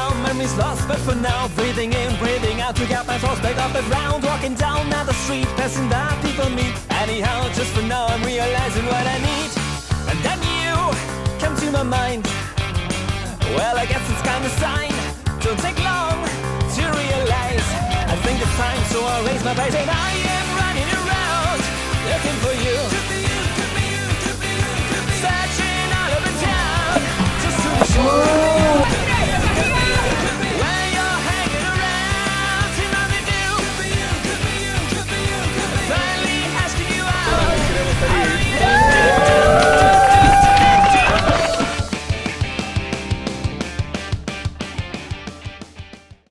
down, memories lost, but for now, breathing in, breathing out to get my thoughts back up the ground. Walking down the street, passing by people meet. Anyhow, just for now, I'm realizing what I need. And then you come to my mind. Well, I guess it's kind of sign. Don't take long to realize. I think it's time, so I'll raise my voice and I